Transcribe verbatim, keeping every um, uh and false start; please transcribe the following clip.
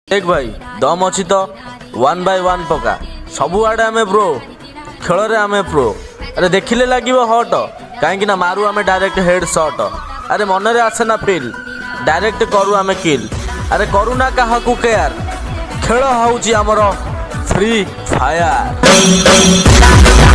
देख भाई दम अच्छी तो वन बाय वन पका सबु आड़े आमे प्रो खेल रे आमे प्रो। अरे देखिले लगे हट कहीं ना मारू आमे डायरेक्ट हेड शॉट। अरे मन रे आसे ना फील डायरेक्ट करू आमे किल। अरे करू ना कहा केयार खेल हूँ आमर फ्री फायर।